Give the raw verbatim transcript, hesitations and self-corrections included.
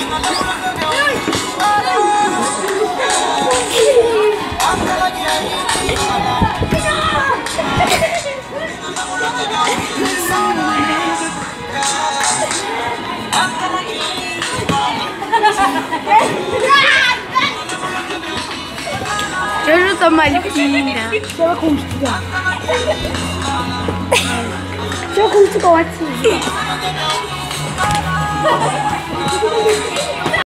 Eu já tô malicinha. Deixa eu acústica. Deixa eu acústica ótimo.